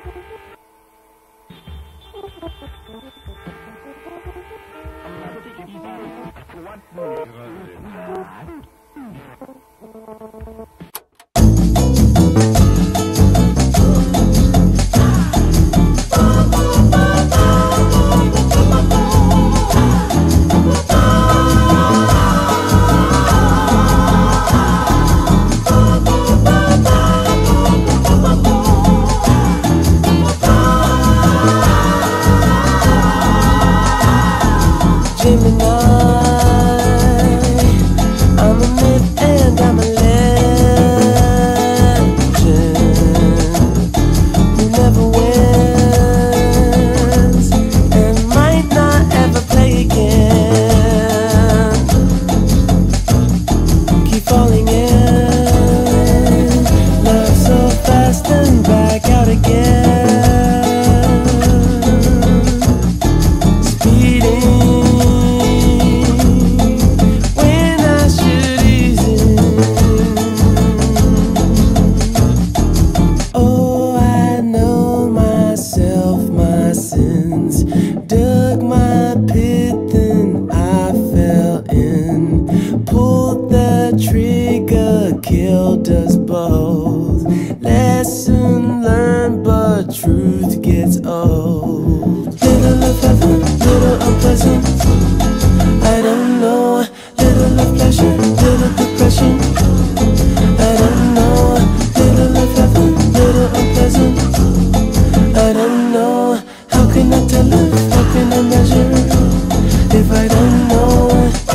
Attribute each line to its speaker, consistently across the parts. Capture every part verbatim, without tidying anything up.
Speaker 1: Dug my pit, then I fell in. Pulled the trigger, killed us both. Lesson learned, but truth gets old. Little of heaven, little unpleasant, I don't know. Little of pleasure, little depression, I don't know. Little of heaven, little unpleasant, I don't know. How can I tell if, how can I measure if I don't know?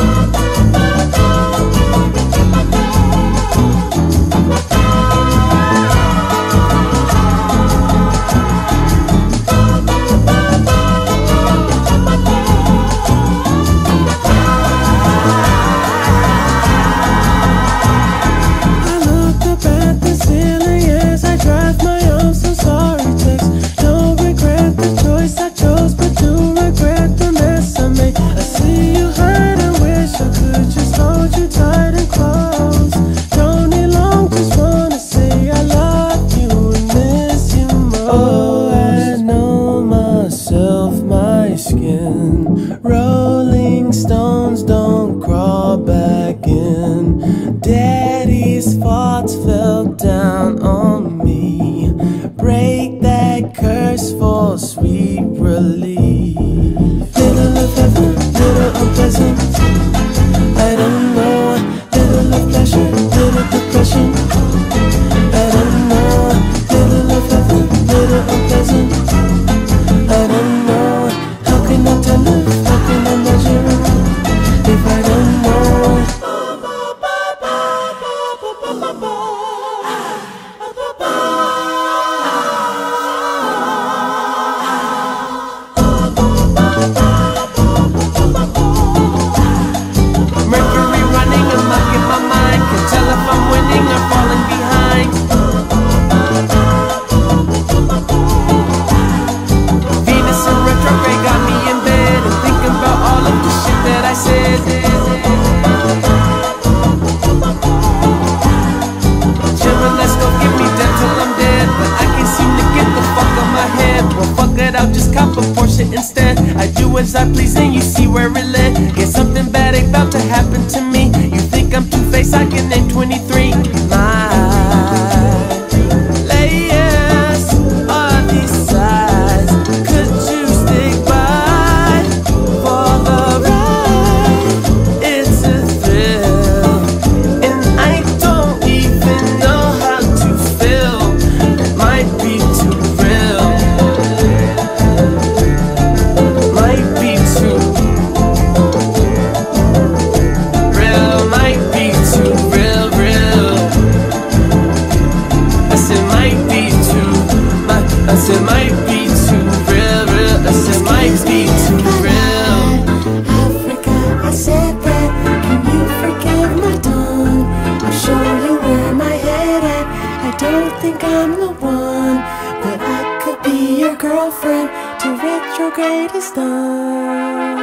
Speaker 1: Rolling stones don't crawl back in. Daddy's thoughts fell down on me. Break that curse for sweet relief. Little of heaven, little unpleasant, I don't know. Little of pleasure, little depression, I don't know. Little of heaven, little unpleasant, I don't know. How can I tell if, how can I measure if I don't know? Mercury running amok in my mind, can tell if I'm winning or falling behind. Venus in retrograde got me in bed and thinking about all of the shit that I said. Chillin', let's go get me dead till I'm dead, but I can't seem to get the fuck on my head. Well, fuck it, I'll just cop a Porsche instead. I do as I please and you see where it led. Get something bad about to happen to me. You think I'm two-faced, I can name twenty-three. My layers are these sides. Could you stick by for the ride? It's a thrill, and I don't even know how to feel. It might be too real, might be too real, might be too real, real. I said might be too, my, I said might be too real, real. I said might be too real.
Speaker 2: Africa, I said that. Can you forgive my tone? I'll show you where my head at. I don't think I'm the one, but I could be your girlfriend till retrograde is done.